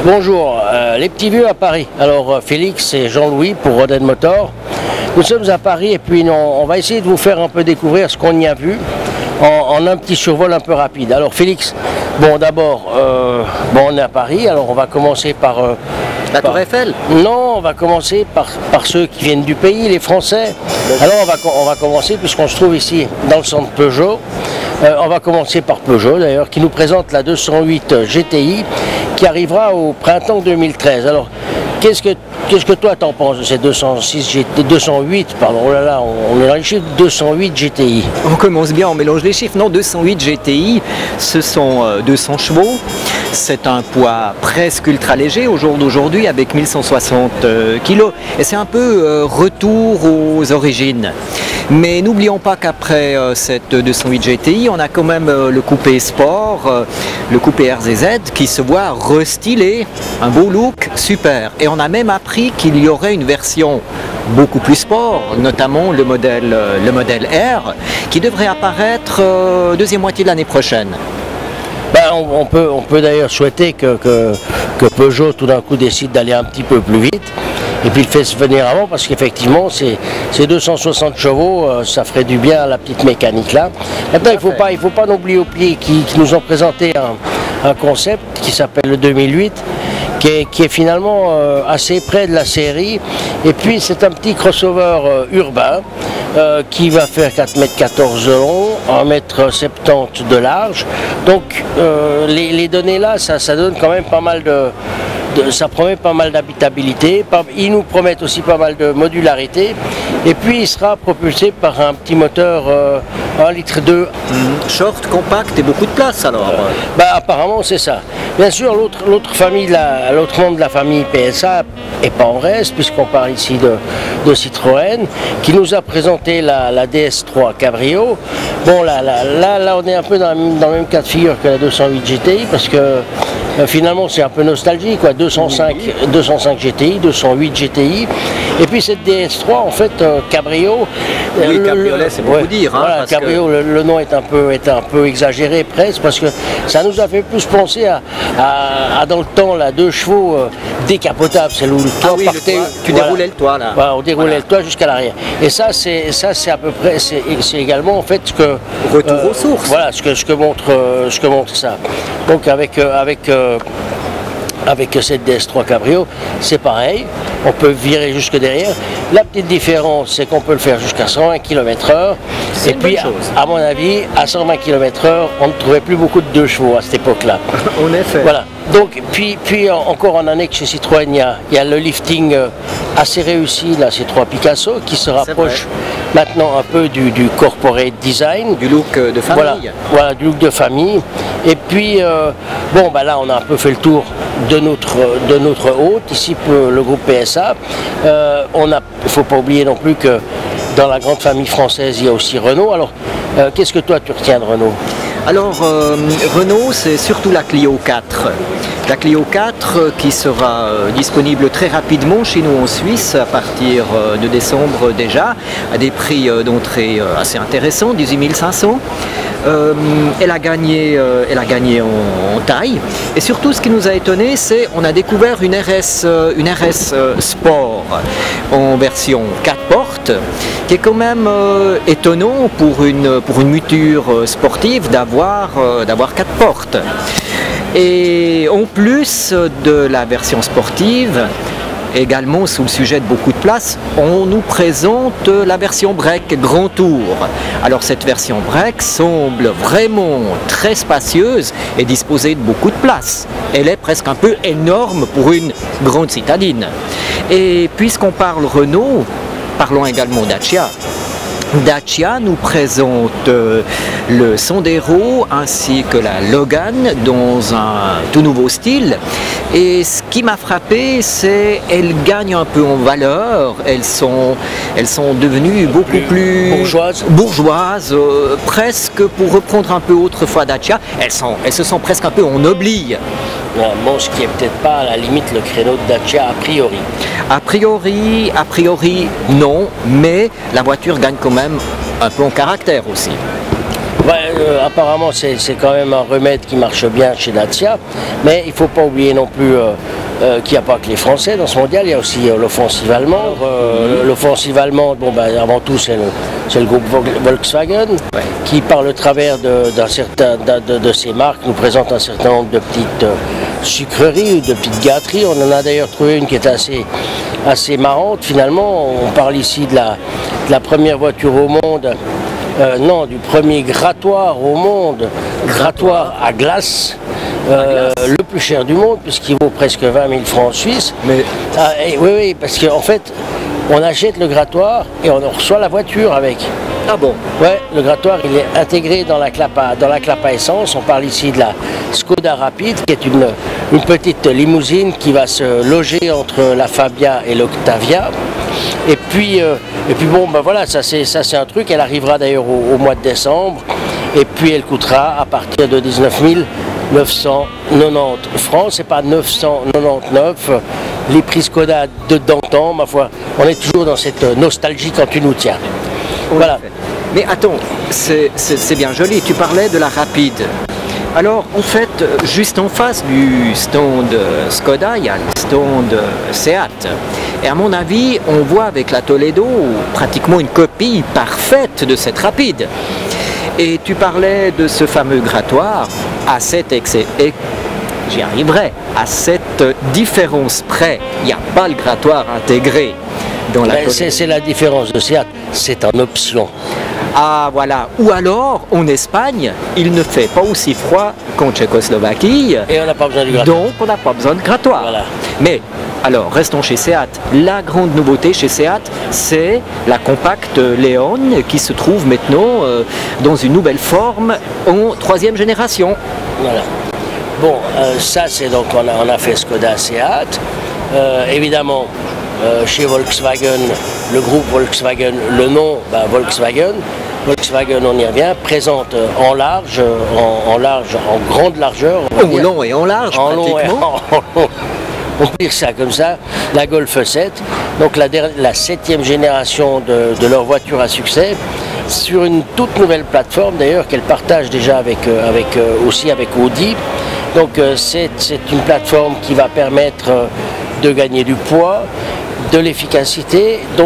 Bonjour, les petits vieux à Paris. Alors Félix et Jean-Louis pour Rodin Motor. Nous sommes à Paris et puis on va essayer de vous faire un peu découvrir ce qu'on y a vu en un petit survol un peu rapide. Alors Félix, bon d'abord, on est à Paris, alors on va commencer par... La Tour Eiffel? Non, on va commencer par ceux qui viennent du pays, les Français. Alors on va commencer, puisqu'on se trouve ici dans le centre Peugeot. On va commencer par Peugeot d'ailleurs, qui nous présente la 208 GTI, qui arrivera au printemps 2013. Alors, qu'est-ce que toi t'en penses de ces 208, pardon, oh là là, on est dans les chiffres 208 GTI. On commence bien, on mélange les chiffres. Non, 208 GTI, ce sont 200 chevaux. C'est un poids presque ultra léger au jour d'aujourd'hui avec 1160 kg. Et c'est un peu retour aux origines. Mais n'oublions pas qu'après cette 208 GTI, on a quand même le coupé sport, le coupé RZZ qui se voit restylé, un beau look, super. Et on a même appris qu'il y aurait une version beaucoup plus sport, notamment le modèle R, qui devrait apparaître deuxième moitié de l'année prochaine. On peut d'ailleurs souhaiter que Peugeot tout d'un coup décide d'aller un petit peu plus vite et puis le fait venir avant, parce qu'effectivement ces 260 chevaux, ça ferait du bien à la petite mécanique là. Maintenant il faut pas non plus oublier qu'ils nous ont présenté un concept qui s'appelle le 2008, qui est finalement assez près de la série, et puis c'est un petit crossover urbain qui va faire 4,14 m de long, 1,70 m de large. Donc les données là, ça donne quand même pas mal ça promet pas mal d'habitabilité, ils nous promettent aussi pas mal de modularité, et puis il sera propulsé par un petit moteur 1,2 litre. Short, compact et beaucoup de place alors. Apparemment c'est ça. Bien sûr l'autre membre de la famille PSA est pas en reste, puisqu'on parle ici de Citroën, qui nous a présenté la DS3 Cabrio. Bon là on est un peu dans le même cas de figure que la 208 GTI, parce que finalement c'est un peu nostalgique, quoi. 205 GTI, 208 GTI, et puis cette DS3 en fait Cabrio. Oui, cabriolet c'est beaucoup dire. Voilà, Cabrio, le nom est un peu exagéré presque, parce que ça nous a fait plus penser à dans le temps là, 2 chevaux décapotables, c'est où le toit partait. Tu déroulais le toit là. Voilà, on déroulait le toit jusqu'à l'arrière. Et ça c'est à peu près, c'est également en fait ce que retour aux sources. Voilà ce que montre ça. Donc avec cette DS3 Cabrio, c'est pareil, on peut virer jusque derrière. La petite différence, c'est qu'on peut le faire jusqu'à 120 km/h. Et puis, à mon avis, à 120 km/h, on ne trouvait plus beaucoup de 2 chevaux à cette époque-là. En effet. Voilà. Donc, puis encore en annexe chez Citroën, il y a le lifting assez réussi, la C3 Picasso, qui se rapproche maintenant un peu du corporate design. Du look de famille. Voilà, du look de famille. Et puis, là, on a un peu fait le tour de notre hôte, ici pour le groupe PSA. Il ne faut pas oublier non plus que dans la grande famille française, il y a aussi Renault. Alors, qu'est-ce que toi tu retiens de Renault? Alors, Renault, c'est surtout la Clio 4. La Clio 4 qui sera disponible très rapidement chez nous en Suisse à partir de décembre déjà, à des prix d'entrée assez intéressants, 18 500. Elle a gagné en taille, et surtout ce qui nous a étonné, c'est qu'on a découvert une RS Sport en version 4 portes, qui est quand même étonnant pour une mouture sportive d'avoir 4 portes. Et en plus de la version sportive, également sous le sujet de beaucoup de place, on nous présente la version break Grand Tour. Alors cette version break semble vraiment très spacieuse et disposée de beaucoup de place. Elle est presque un peu énorme pour une grande citadine. Et puisqu'on parle Renault, parlons également Dacia. Dacia nous présente le Sandero ainsi que la Logan dans un tout nouveau style. Et ce qui m'a frappé, c'est qu'elles gagnent un peu en valeur. Elles sont devenues beaucoup plus bourgeoises, presque, pour reprendre un peu autrefois Dacia, elles se sentent presque un peu en oubli. Bon, ce qui est peut-être pas à la limite le créneau de Dacia a priori. A priori non, mais la voiture gagne quand même un peu en caractère aussi. Ouais, apparemment c'est quand même un remède qui marche bien chez Dacia, mais il ne faut pas oublier non plus qu'il n'y a pas que les Français dans ce mondial, il y a aussi l'offensive allemande. L'offensive allemande, bon, ben, avant tout, c'est le groupe Volkswagen qui, par le travers de ces marques, nous présente un certain nombre de petites sucreries ou de petites gâteries. On en a d'ailleurs trouvé une qui est assez marrante finalement. On parle ici de la première voiture au monde, non, du premier grattoir au monde, grattoir à glace. Le plus cher du monde puisqu'il vaut presque 20 000 francs suisses. Mais... oui, parce qu'en fait, on achète le grattoir et on reçoit la voiture avec. Ah bon? Ouais, le grattoir il est intégré dans la clape à essence. On parle ici de la Skoda Rapid, qui est une petite limousine qui va se loger entre la Fabia et l'Octavia. Et puis bon, ben voilà, ça c'est un truc. Elle arrivera d'ailleurs au mois de décembre. Et puis elle coûtera à partir de 19 990 francs, c'est pas 999, les prix Skoda d'antan, ma foi, on est toujours dans cette nostalgie quand tu nous tiens. Voilà. Mais attends, c'est bien joli, tu parlais de la Rapide. Alors en fait, juste en face du stand Skoda, il y a le stand Seat. Et à mon avis, on voit avec la Toledo pratiquement une copie parfaite de cette Rapide. Et tu parlais de ce fameux grattoir à cet excès. Et j'y arriverai. À cette différence près, il n'y a pas le grattoir intégré dans la Toledo. C'est la différence de Seat, c'est en option. Ah voilà, ou alors en Espagne, il ne fait pas aussi froid qu'en Tchécoslovaquie. Et on n'a pas besoin du grattoir. Donc on n'a pas besoin de grattoir. Voilà. Mais alors restons chez Seat. La grande nouveauté chez Seat, c'est la compacte Leon qui se trouve maintenant dans une nouvelle forme en 3e génération. Voilà. Bon, ça c'est donc on a fait Skoda Seat. Évidemment, chez Volkswagen, le groupe Volkswagen, le nom Volkswagen. Volkswagen, on y revient, présente en large, en grande largeur. En long et en large, pratiquement. On peut dire ça comme ça, la Golf 7, donc la 7e génération de leur voiture à succès, sur une toute nouvelle plateforme d'ailleurs qu'elle partage déjà aussi avec Audi. Donc c'est une plateforme qui va permettre de gagner du poids, de l'efficacité, donc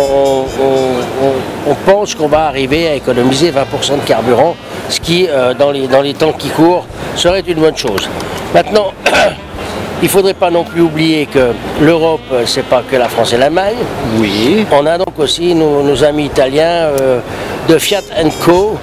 on pense qu'on va arriver à économiser 20% de carburant, ce qui dans les temps qui courent serait une bonne chose. Maintenant, il ne faudrait pas non plus oublier que l'Europe, c'est pas que la France et l'Allemagne. Oui. On a donc aussi nos amis italiens de Fiat & Co.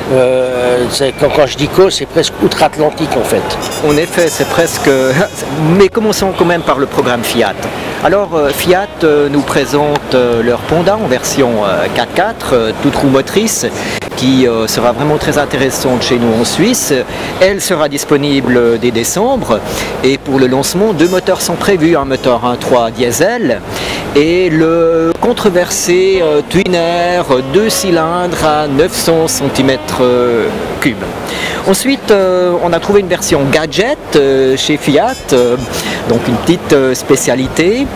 Quand je dis Co, c'est presque outre-Atlantique en fait. En effet, c'est presque... Mais commençons quand même par le programme Fiat. Alors Fiat nous présente leur Panda en version 4x4, toute roue motrice, qui sera vraiment très intéressante chez nous en Suisse. Elle sera disponible dès décembre et pour le lancement, 2 moteurs sont prévus, un moteur 1.3 diesel et le controversé Twinner 2 cylindres à 900 cm3. Ensuite, on a trouvé une version gadget chez Fiat, donc une petite spécialité,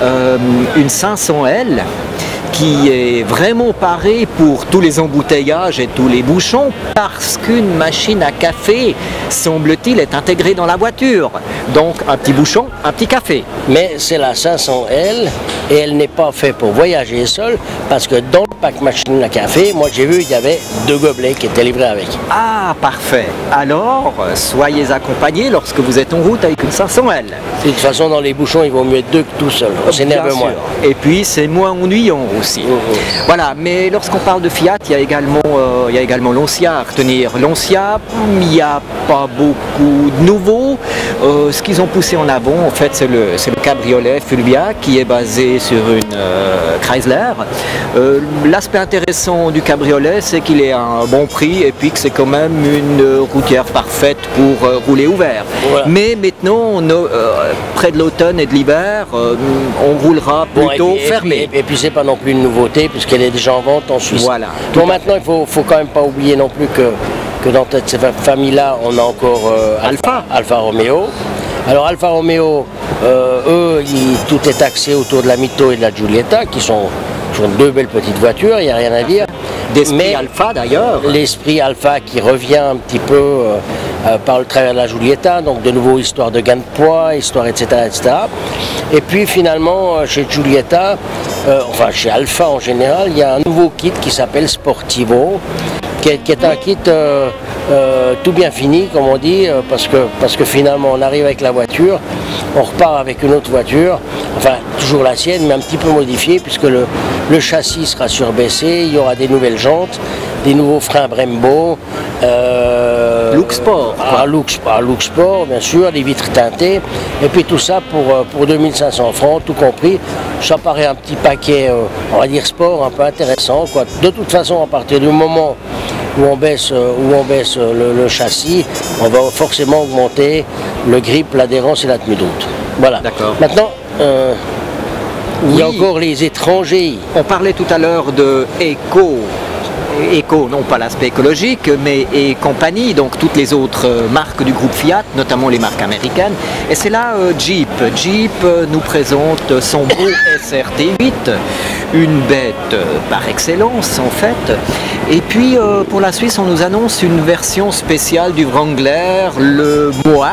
une 500L qui est vraiment parée pour tous les embouteillages et tous les bouchons parce qu'une machine à café, semble-t-il, est intégrée dans la voiture. Donc un petit bouchon, un petit café. Mais c'est la 500L et elle n'est pas faite pour voyager seule parce que dans le pack machine à café, moi j'ai vu il y avait 2 gobelets qui étaient livrés avec. Ah parfait. Alors soyez accompagnés lorsque vous êtes en route avec une 500L. De toute façon dans les bouchons il vaut mieux être 2 que tout seul, on s'énerve moins. Et puis c'est moins ennuyant aussi. Voilà, mais lorsqu'on parle de Fiat, il y a également Lancia à retenir. Lancia, il n'y a pas beaucoup de nouveaux. Ce qu'ils ont poussé en avant, en fait, c'est le cabriolet Fulvia qui est basé sur une Chrysler. L'aspect intéressant du cabriolet, c'est qu'il est à un bon prix et puis que c'est quand même une routière parfaite pour rouler ouvert. Voilà. Mais maintenant, près de l'automne et de l'hiver, on roulera plutôt fermé. Et puis c'est pas non plus une nouveauté puisqu'elle est déjà en vente en Suisse. Voilà. Bon, maintenant, il faut quand même pas oublier non plus que dans cette famille-là, on a encore Alfa Romeo. Alors Alfa Romeo, eux, tout est axé autour de la Mito et de la Giulietta, qui sont 2 belles petites voitures, il n'y a rien à dire. D'esprit Alfa d'ailleurs. L'esprit Alfa qui revient un petit peu par le travers de la Giulietta, donc de nouveau histoire de gain de poids, histoire etc. etc. Et puis finalement chez Giulietta, enfin chez Alfa en général, il y a un nouveau kit qui s'appelle Sportivo, qui est un kit tout bien fini, comme on dit, parce que finalement on arrive avec la voiture, on repart avec une autre voiture, enfin toujours la sienne, mais un petit peu modifiée, puisque le châssis sera surbaissé, il y aura des nouvelles jantes, des nouveaux freins Brembo, Look Sport. Look Sport, bien sûr, les vitres teintées, et puis tout ça pour 2500 francs, tout compris. Ça paraît un petit paquet, on va dire sport, un peu intéressant, quoi. De toute façon, à partir du moment où on baisse le châssis, on va forcément augmenter le grip, l'adhérence et la tenue de route. Voilà. Maintenant, il y a encore les étrangers. On parlait tout à l'heure de Eco, non pas l'aspect écologique, mais et compagnie, donc toutes les autres marques du groupe Fiat, notamment les marques américaines. Et c'est là Jeep. Jeep nous présente son beau SRT8, une bête par excellence en fait. Et puis pour la Suisse, on nous annonce une version spéciale du Wrangler, le Moa,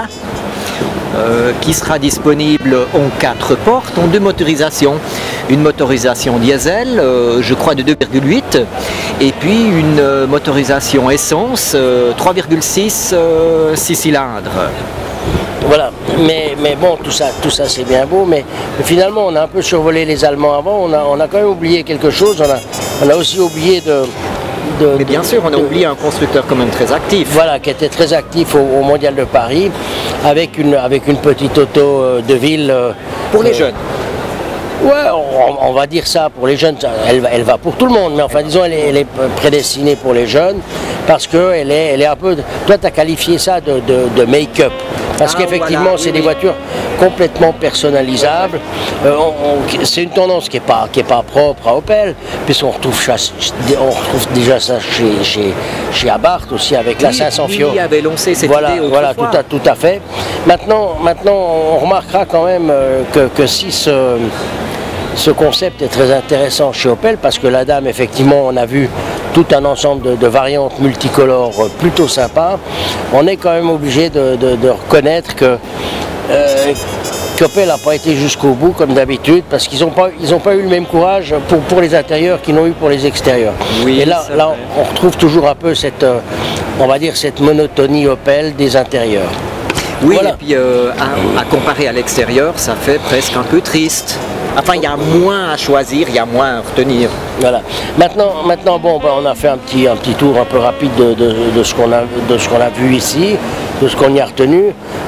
qui sera disponible en 4 portes, en 2 motorisations. Une motorisation diesel, je crois de 2,8, et puis une motorisation essence 3,6 6 cylindres. Voilà, mais bon, tout ça c'est bien beau, mais finalement on a un peu survolé les Allemands avant, on a quand même oublié quelque chose, on a aussi oublié mais bien sûr, on a oublié un constructeur quand même très actif. Voilà, qui était très actif au Mondial de Paris, avec une petite auto de ville. Pour les jeunes. Ouais, on va dire ça pour les jeunes, elle va pour tout le monde, mais enfin disons elle est prédestinée pour les jeunes, parce qu'elle est un peu, toi tu as qualifié ça de make-up, parce qu'effectivement voilà, c'est des voitures complètement personnalisables, c'est une tendance qui est pas propre à Opel, puisqu'on retrouve déjà ça chez Abarth aussi avec la 500 Fior. Qui avait lancé cette idée autrefois. Voilà, tout à fait. Maintenant on remarquera quand même que si ce concept est très intéressant chez Opel, parce que la dame, effectivement, on a vu tout un ensemble de variantes multicolores plutôt sympas. On est quand même obligé de reconnaître que qu'Opel n'a pas été jusqu'au bout comme d'habitude, parce qu'ils n'ont pas eu le même courage pour les intérieurs qu'ils n'ont eu pour les extérieurs. Oui, et là on retrouve toujours un peu cette, on va dire, cette monotonie Opel des intérieurs. Oui, voilà. Et puis à comparer à l'extérieur, ça fait presque un peu triste. Enfin, il y a moins à choisir, il y a moins à retenir. Voilà. Maintenant bon, on a fait un petit tour un peu rapide de ce qu'on a vu ici, de ce qu'on y a retenu.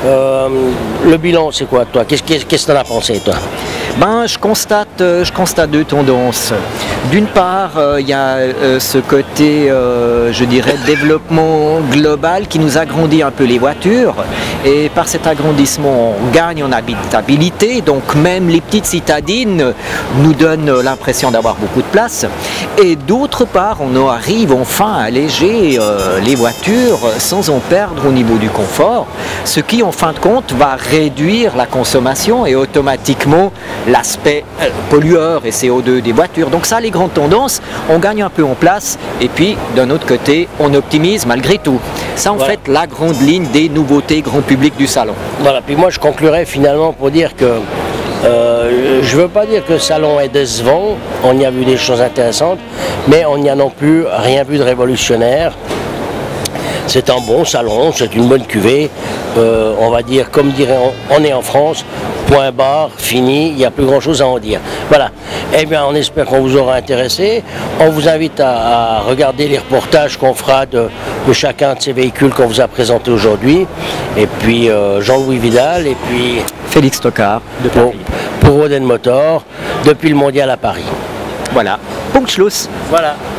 Le bilan, c'est quoi, toi? Qu'est-ce que tu en as pensé, toi? Ben, je constate 2 tendances. D'une part, il y a ce côté, je dirais, développement global qui nous agrandit un peu les voitures. Et par cet agrandissement, on gagne en habitabilité. Donc même les petites citadines nous donnent l'impression d'avoir beaucoup de place. Et d'autre part, on arrive enfin à alléger les voitures sans en perdre au niveau du confort. Ce qui, en fin de compte, va réduire la consommation et automatiquement l'aspect pollueur et CO2 des voitures. Donc ça, les grandes tendances, on gagne un peu en place et puis d'un autre côté, on optimise malgré tout. Ça en fait la grande ligne des nouveautés grand public du salon. Voilà, puis moi je conclurai finalement pour dire que je ne veux pas dire que le salon est décevant, on y a vu des choses intéressantes, mais on n'y a non plus rien vu de révolutionnaire. C'est un bon salon, c'est une bonne cuvée, on va dire, comme dirait on est en France, point barre, fini, il n'y a plus grand chose à en dire. Voilà, eh bien on espère qu'on vous aura intéressé, on vous invite à regarder les reportages qu'on fera de chacun de ces véhicules qu'on vous a présentés aujourd'hui, et puis Jean-Louis Vidal, et puis Félix Tocard de Paris. Pour Roden Motor, depuis le Mondial à Paris. Voilà, Punkt Schluss. Voilà.